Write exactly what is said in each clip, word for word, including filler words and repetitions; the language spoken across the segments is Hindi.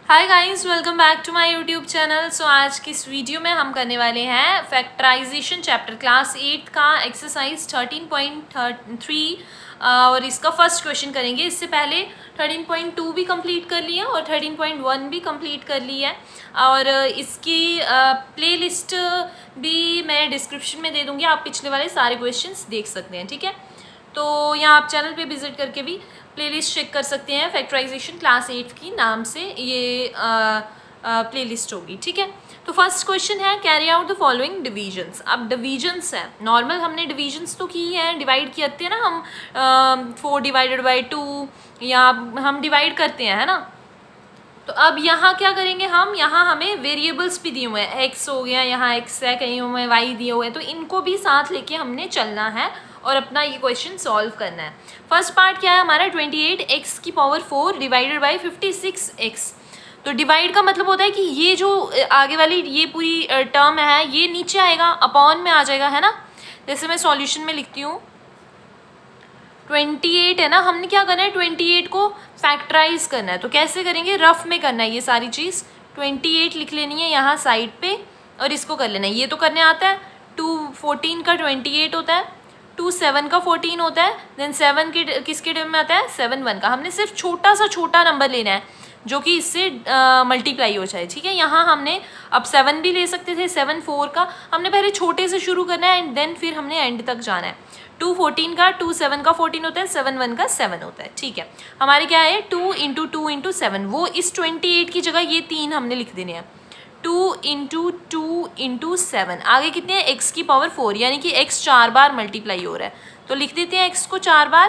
Hi guys, welcome back to my YouTube channel. So आज की इस वीडियो में हम करने वाले हैं फैक्टराइजेशन चैप्टर क्लास एट का एक्सरसाइज थर्टीन पॉइंट थ्री और इसका फर्स्ट क्वेश्चन करेंगे। इससे पहले थर्टीन पॉइंट टू भी कंप्लीट कर लिया और थर्टीन पॉइंट वन भी कंप्लीट कर ली है और इसकी प्लेलिस्ट भी मैं डिस्क्रिप्शन में दे दूँगी। आप पिछले वाले सारे क्वेश्चंस देख सकते हैं, ठीक है। तो यहाँ आप चैनल पे विजिट करके भी प्लेलिस्ट चेक कर सकते हैं। फैक्टराइजेशन क्लास एट की नाम से ये प्लेलिस्ट होगी, ठीक है। तो फर्स्ट क्वेश्चन है carry out the following divisions. अब डिविजन्स है, नॉर्मल हमने डिविजन्स तो की है, डिवाइड किए ना हम, फोर डिवाइडेड बाई टू या हम डिवाइड करते हैं, है ना। तो अब यहाँ क्या करेंगे हम, यहाँ हमें वेरिएबल्स भी दिए हुए हैं, एक्स हो गया, यहाँ एक्स है, कहीं हमें वाई दिए हुए हैं, तो इनको भी साथ लेके हमने चलना है और अपना ये क्वेश्चन सॉल्व करना है। फर्स्ट पार्ट क्या है हमारा, ट्वेंटी एट एक्स की power four divided by fifty six x. तो डिवाइड का मतलब होता है कि ये जो आगे वाली ये पूरी टर्म है ये नीचे आएगा, अपॉन में आ जाएगा, है ना। जैसे मैं सॉल्यूशन में लिखती हूँ, ट्वेंटी एट है ना, हमने क्या करना है, ट्वेंटी एट को फैक्टराइज करना है। तो कैसे करेंगे, रफ में करना है ये सारी चीज़। ट्वेंटी एट लिख लेनी है यहाँ साइड पे और इसको कर लेना है। ये तो करने आता है, टू फोर्टीन का ट्वेंटी एट होता है, टू सेवन का फोर्टीन होता है, देन सेवन के किसके टेबल में आता है, सेवन वन का। हमने सिर्फ छोटा सा छोटा नंबर लेना है जो कि इससे मल्टीप्लाई हो जाए, ठीक है। यहाँ हमने अब सेवन भी ले सकते थे, सेवन फोर का। हमने पहले छोटे से शुरू करना है एंड देन फिर हमने एंड तक जाना है। टू फोर्टीन का टू सेवन का फोर्टीन होता है, सेवन वन का सेवन होता है, ठीक है। हमारे क्या है, two into two into seven, वो इस ट्वेंटी एट की जगह ये तीन हमने लिख देने हैं। Two into two into seven, आगे कितने हैं, एक्स की पावर फोर, यानी कि एक्स चार बार मल्टीप्लाई हो रहा है। तो लिख देते हैं एक्स को चार बार,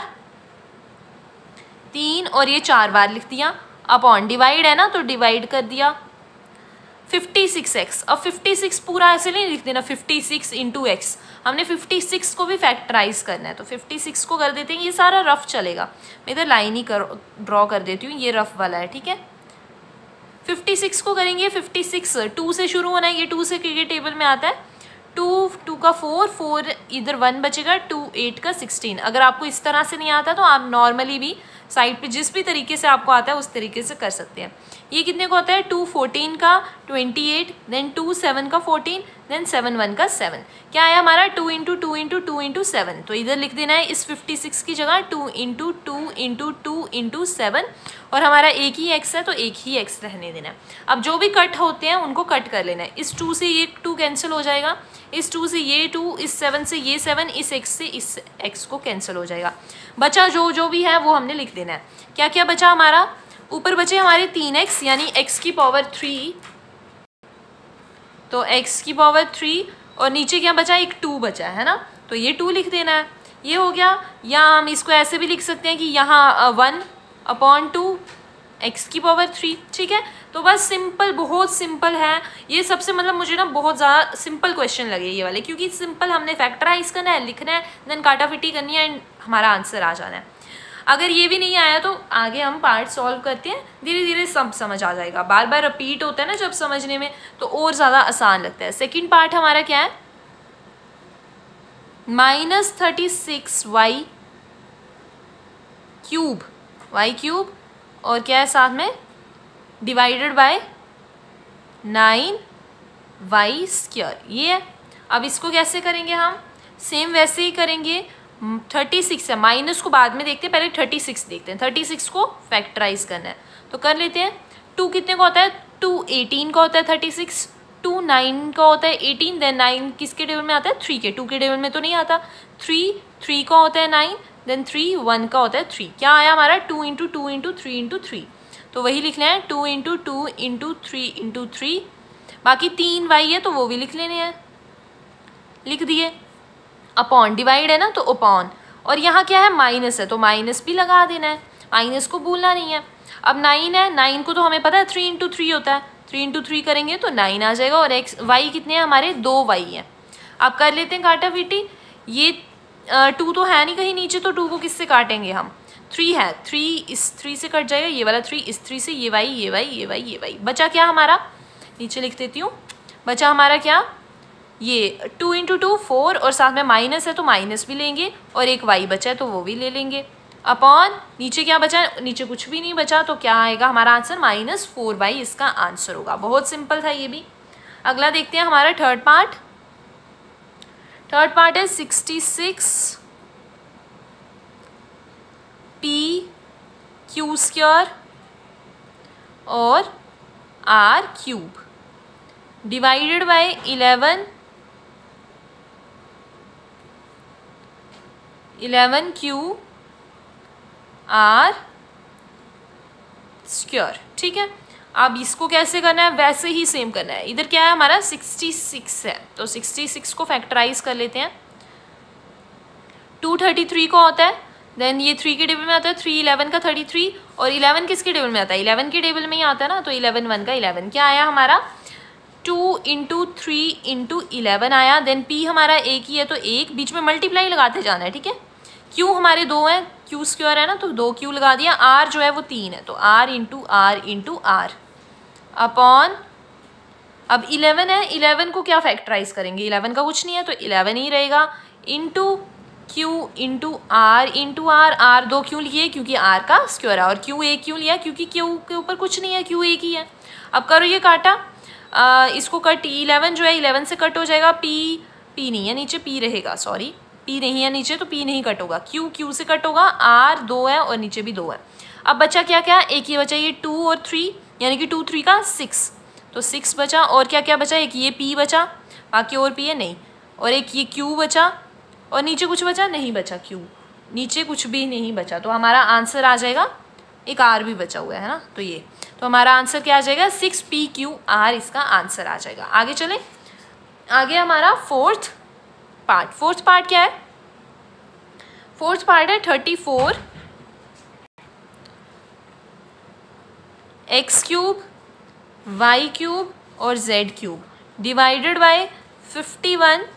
तीन और ये चार बार लिख दिया, अपॉन डिवाइड है ना तो डिवाइड कर दिया फिफ्टी सिक्स एक्स। अब फिफ्टी सिक्स पूरा ऐसे नहीं लिख देना, फिफ्टी सिक्स इंटू एक्स, हमने फिफ्टी सिक्स को भी फैक्टराइज करना है। तो फिफ्टी सिक्स को कर देते हैं, ये सारा रफ चलेगा, मैं इधर लाइन ही कर ड्रॉ कर देती हूँ, ये रफ वाला है, ठीक है। फिफ्टी सिक्स को करेंगे, फिफ्टी सिक्स टू से शुरू होना है, ये टू से के टेबल में आता है, टू टू का फोर, फोर इधर वन बचेगा, टू एट का सिक्सटीन। अगर आपको इस तरह से नहीं आता तो आप नॉर्मली भी साइड पे जिस भी तरीके से आपको आता है उस तरीके से कर सकते हैं। ये कितने को होता है, टू फोर्टीन का twenty eight, then two seven का फोर्टीन, देन सेवन वन का सेवन। क्या आया हमारा, two into two into two into seven. तो इधर लिख देना है इस फिफ्टी सिक्स की जगह two into two into two into seven, और हमारा एक ही एक्स है तो एक ही एक्स रहने देना है। अब जो भी कट होते हैं उनको कट कर लेना है। इस टू से ये टू कैंसिल हो जाएगा, इस टू से ये टू, इस सेवन से ये सेवन, इस एक्स से इस एक्स को कैंसिल हो जाएगा। बचा जो जो भी है वो हमने लिख देना है। क्या क्या बचा हमारा, ऊपर बचे हमारे तीन एक्स यानी एक्स की पावर थ्री, तो एक्स की पावर थ्री, और नीचे क्या बचा, एक टू बचा है ना, तो ये टू लिख देना है। ये हो गया। या हम इसको ऐसे भी लिख सकते हैं कि यहाँ वन अपॉन टू एक्स की पावर थ्री, ठीक है। तो बस सिंपल, बहुत सिंपल है ये सबसे, मतलब मुझे ना बहुत ज़्यादा सिंपल क्वेश्चन लगे ये वाले, क्योंकि सिंपल हमने फैक्टराइज करना है, लिखना है, देन काटाफिटी करनी है एंड हमारा आंसर आ जाना है। अगर ये भी नहीं आया तो आगे हम पार्ट सॉल्व करते हैं, धीरे धीरे सब समझ आ जाएगा। बार बार रिपीट होता है ना जब समझने में, तो और ज़्यादा आसान लगता है। सेकेंड पार्ट हमारा क्या है, minus thirty six y cube, y cube, और क्या है साथ में, divided by nine y square, ये है। अब इसको कैसे करेंगे हम, सेम वैसे ही करेंगे। थर्टी सिक्स है, माइनस को बाद में देखते हैं, पहले थर्टी सिक्स देखते हैं। थर्टी सिक्स को फैक्टराइज करना है तो कर लेते हैं। टू कितने का होता है, टू एटीन का होता है थर्टी सिक्स, टू नाइन का होता है एटीन, देन नाइन किसके टेबल में आता है, थ्री के, टू के टेबल में तो नहीं आता। थ्री थ्री का होता है नाइन, देन थ्री वन का होता है थ्री। क्या आया हमारा, two into two into three into three, तो वही लिखना है, two into two into three into three. बाकी तीन वाई है तो वो भी लिख लेने हैं, लिख दिए। अपॉन डिवाइड है ना तो अपॉन, और यहाँ क्या है, माइनस है तो माइनस भी लगा देना है, माइनस को भूलना नहीं है। अब नाइन है, नाइन को तो हमें पता है थ्री इंटू थ्री होता है, थ्री इंटू थ्री करेंगे तो नाइन आ जाएगा, और एक्स वाई कितने हैं हमारे, दो वाई हैं। अब कर लेते हैं काटाफिटी। ये टू तो है नहीं कहीं नीचे, तो टू को किससे काटेंगे हम, थ्री है, थ्री इस थ्री से कट जाएगा, ये वाला थ्री इस थ्री से, ये वाई ये वाई ये वाई ये वाई। बचा क्या हमारा, नीचे लिख देती हूँ, बचा हमारा क्या, ये टू इंटू टू फोर, और साथ में माइनस है तो माइनस भी लेंगे, और एक वाई बचा है तो वो भी ले लेंगे। अपॉन नीचे क्या बचा, नीचे कुछ भी नहीं बचा, तो क्या आएगा हमारा आंसर माइनस फोर बाई इसका आंसर होगा। बहुत सिंपल था ये भी। अगला देखते हैं हमारा थर्ड पार्ट। थर्ड पार्ट है sixty six p q square और r cube divided by eleven eleven q r square. ठीक है, अब इसको कैसे करना है, वैसे ही सेम करना है। इधर क्या है हमारा सिक्सटी सिक्स है, तो सिक्सटी सिक्स को फैक्टराइज कर लेते हैं। टू थर्टी थ्री को होता है, देन ये थ्री के टेबल में आता है, थ्री इलेवन का थर्टी थ्री, और इलेवन किसके टेबल में आता है, इलेवन के टेबल में ही आता है ना, तो इलेवन वन का इलेवन। क्या आया हमारा two into three into eleven आया। देन पी हमारा एक ही है, तो एक, बीच में मल्टीप्लाई लगाते जाना है। ठीक है, क्यू हमारे दो हैं, क्यू स्क्वायर है ना, तो दो क्यू लगा दिया। आर जो है वो तीन है, तो r into r into r upon, अब इलेवन है, इलेवन को क्या फैक्टराइज करेंगे, इलेवन का कुछ नहीं है तो इलेवन ही रहेगा, into q into r into r. R दो क्यों लिए, क्योंकि आर का स्क्वायर है, और क्यू एक क्यों लिया, क्योंकि क्यू के ऊपर कुछ नहीं है, क्यू एक ही है। अब करो ये काटा, आ, इसको कट, इलेवन जो है इलेवन से कट हो जाएगा, पी पी नहीं है नीचे, पी रहेगा, सॉरी पी नहीं है नीचे, तो पी नहीं कट होगा, क्यू क्यू से कट होगा, आर दो है और नीचे भी दो है। अब बचा क्या क्या, एक ये बचा, ये टू और थ्री, यानी कि टू थ्री का सिक्स, तो सिक्स बचा। और क्या क्या बचा, एक ये पी बचा, बाकी और पी है नहीं, और एक ये क्यू बचा, और नीचे कुछ बचा नहीं बचा, क्यू नीचे कुछ भी नहीं बचा, तो हमारा आंसर आ जाएगा, एक आर भी बचा हुआ है ना, तो ये, तो हमारा आंसर क्या आ जाएगा, सिक्स पी क्यू आर इसका आंसर आ जाएगा। आगे चले, आगे हमारा फोर्थ पार्ट। फोर्थ पार्ट क्या है, फोर्थ पार्ट है thirty four x cube y cube और z cube divided by fifty one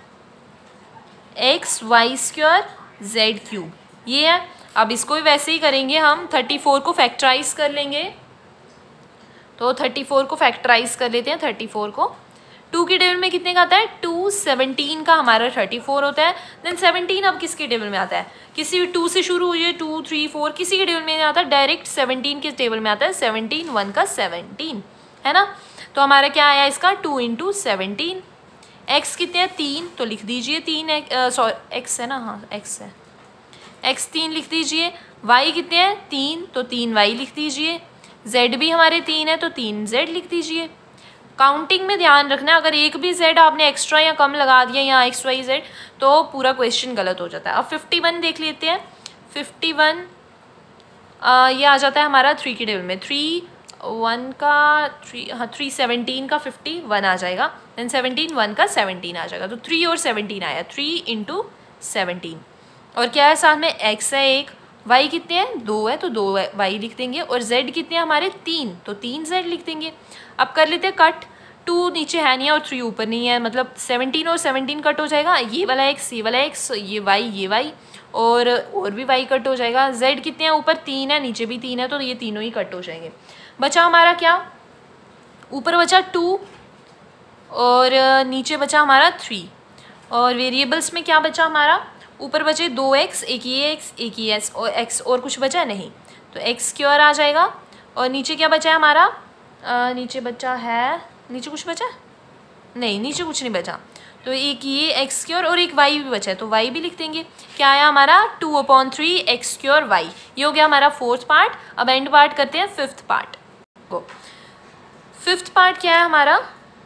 x y square z cube, ये है। अब इसको भी वैसे ही करेंगे हम, थर्टी फोर को फैक्टराइज कर लेंगे, तो थर्टी फोर को फैक्टराइज कर लेते हैं। थर्टी फोर को टू के टेबल में कितने का आता है, टू सेवनटीन का हमारा थर्टी फोर होता है। देन सेवनटीन अब किसके टेबल में आता है, किसी टू से शुरू हुई है, टू थ्री फोर किसी के टेबल में नहीं आता, डायरेक्ट सेवनटीन के टेबल में आता है, सेवनटीन वन का सेवनटीन है ना। तो हमारा क्या आया इसका, टू इंटू सेवनटीन। एक्स कितने हैं, तीन, तो लिख दीजिए तीन, सॉरी एक्स है ना, हाँ एक्स है, एक्स तीन लिख दीजिए। वाई कितने हैं, तीन, तो तीन वाई लिख दीजिए। जेड भी हमारे तीन है, तो तीन जेड लिख दीजिए। काउंटिंग में ध्यान रखना, अगर एक भी जेड आपने एक्स्ट्रा या कम लगा दिया या एक्स वाई जेड, तो पूरा क्वेश्चन गलत हो जाता है। अब फिफ्टी वन देख लेते हैं। फिफ्टी वन ये आ जाता है हमारा थ्री के टेबल में, थ्री वन का थ्री, हाँ थ्री सेवनटीन का फिफ्टी वन आ जाएगा, देन सेवनटीन वन का सेवनटीन आ जाएगा, तो थ्री और सेवनटीन आया, थ्री इंटू सेवनटीन। और क्या है साथ में, एक्स है एक, वाई कितने हैं, दो है, तो दो वाई लिख देंगे, और जेड कितने हैं हमारे, तीन, तो तीन जेड लिख देंगे। अब कर लेते हैं कट, टू नीचे है नहीं है और थ्री ऊपर नहीं है, मतलब सेवनटीन और सेवनटीन कट हो जाएगा, ये वाला एक्स ये वाला एक्स, ये वाई ये वाई, और और भी वाई कट हो जाएगा। जेड कितने हैं, ऊपर तीन है नीचे भी तीन है, तो ये तीनों ही कट हो जाएंगे। बचा हमारा क्या, ऊपर बचा टू और नीचे बचा हमारा थ्री, और वेरिएबल्स में क्या बचा हमारा, ऊपर बचे दो एक्स, एक ये एक्स एक ये एक्स, और एक्स और कुछ बचा नहीं, तो एक्स स्क्वायर आ जाएगा। और नीचे क्या बचा है हमारा, आ, नीचे बचा है, नीचे कुछ बचा नहीं, नीचे कुछ नहीं बचा, तो एक ये एक्स स्क्वायर और एक वाई भी बचा है, तो वाई भी लिख देंगे। क्या आया हमारा, two upon three x square y. ये हो गया हमारा फोर्थ पार्ट। अब एंड पार्ट करते हैं, फिफ्थ पार्ट को। फिफ्थ पार्ट क्या है हमारा,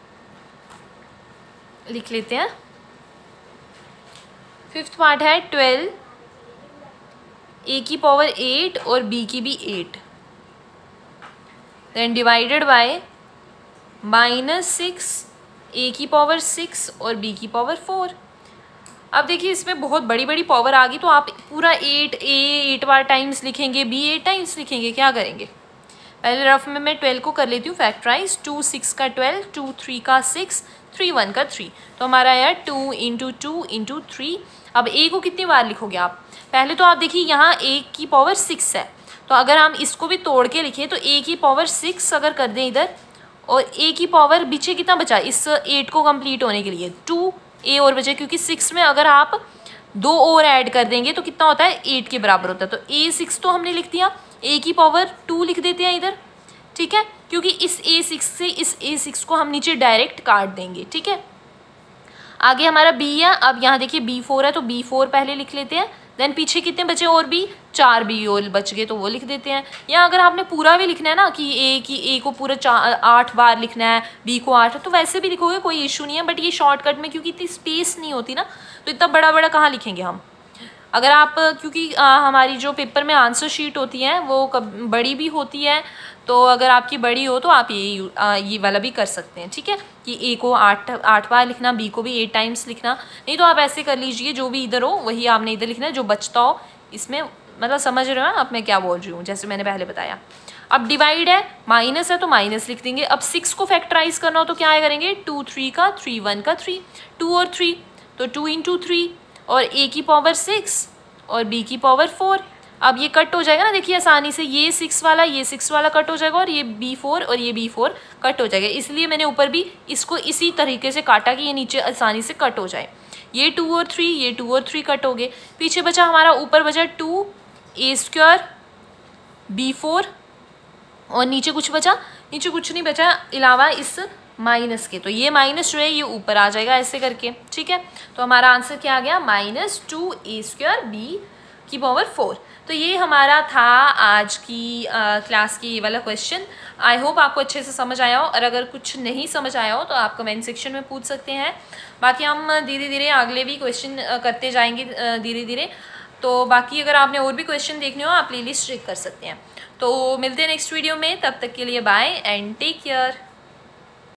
लिख लेते हैं। फिफ्थ पार्ट है ट्वेल्व ए की पावर एट और बी की भी eight, then divided by minus six a की पावर सिक्स और बी की पावर फोर। अब देखिए इसमें बहुत बड़ी बड़ी पावर आ गई, तो आप पूरा एट ए एट बार टाइम्स लिखेंगे, बी एट टाइम्स लिखेंगे, क्या करेंगे। पहले रफ में मैं ट्वेल्व को कर लेती हूँ फैक्टराइज, टू सिक्स का ट्वेल्व, टू थ्री का सिक्स, थ्री वन का थ्री, तो हमारा आया two into two into three. अब ए को कितनी बार लिखोगे आप, पहले तो आप देखिए यहाँ ए की पावर सिक्स है, तो अगर हम इसको भी तोड़ के लिखें तो ए की पावर सिक्स अगर कर दें इधर, और ए की पावर पीछे कितना बचा इस एट को कंप्लीट होने के लिए, टू ए और बचे, क्योंकि सिक्स में अगर आप दो और ऐड कर देंगे तो कितना होता है, एट के बराबर होता है। तो ए सिक्स तो हमने लिख दिया, ए की पावर टू लिख देते हैं इधर, ठीक है, क्योंकि इस ए सिक्स से इस ए सिक्स को हम नीचे डायरेक्ट काट देंगे, ठीक है। आगे हमारा बी है, अब यहाँ देखिए बी फोर है तो बी फोर पहले लिख लेते हैं, देन पीछे कितने बचे और बी, चार बी और बच गए तो वो लिख देते हैं। या अगर आपने पूरा भी लिखना है ना कि ए की ए को पूरा चार आठ बार लिखना है, बी को आठ, तो वैसे भी लिखोगे, कोई इशू नहीं है। बट ये शॉर्टकट में क्योंकि इतनी स्पेस नहीं होती ना, तो इतना बड़ा बड़ा कहाँ लिखेंगे हम। अगर आप, क्योंकि आ, हमारी जो पेपर में आंसर शीट होती है वो कब बड़ी भी होती है, तो अगर आपकी बड़ी हो तो आप ये आ, ये वाला भी कर सकते हैं, ठीक है, कि ए को आठ आठ बार लिखना, बी को भी एट टाइम्स लिखना। नहीं तो आप ऐसे कर लीजिए, जो भी इधर हो वही आपने इधर लिखना है, जो बचता हो इसमें, मतलब समझ रहे हो आप मैं क्या बोल रही हूँ, जैसे मैंने पहले बताया। अब डिवाइड है, माइनस है तो माइनस लिख देंगे। अब सिक्स को फैक्टराइज करना हो तो क्या करेंगे, टू थ्री का थ्री वन का थ्री, टू और थ्री तो टू इंटू थ्री, और ए की पावर सिक्स और बी की पावर फोर। अब ये कट हो जाएगा ना, देखिए आसानी से, ये सिक्स वाला ये सिक्स वाला कट हो जाएगा और ये बी फोर और ये बी फोर कट हो जाएगा। इसलिए मैंने ऊपर भी इसको इसी तरीके से काटा कि ये नीचे आसानी से कट हो जाए। ये टू और थ्री, ये टू और थ्री कट हो गए। पीछे बचा हमारा, ऊपर बचा two a square b four, और नीचे कुछ बचा, नीचे कुछ नहीं बचा अलावा इस माइनस के, तो ये माइनस जो है ये ऊपर आ जाएगा ऐसे करके, ठीक है। तो हमारा आंसर क्या आ गया, minus two a square b की पावर फोर। तो ये हमारा था आज की आ, क्लास की ये वाला क्वेश्चन। आई होप आपको अच्छे से समझ आया हो, और अगर कुछ नहीं समझ आया हो तो आप कमेंट सेक्शन में पूछ सकते हैं। बाकी हम धीरे धीरे अगले भी क्वेश्चन करते जाएंगे धीरे धीरे। तो बाकी अगर आपने और भी क्वेश्चन देखने हो आप प्ले लिस्ट चेक कर सकते हैं। तो मिलते हैं नेक्स्ट वीडियो में, तब तक के लिए बाय एंड टेक केयर।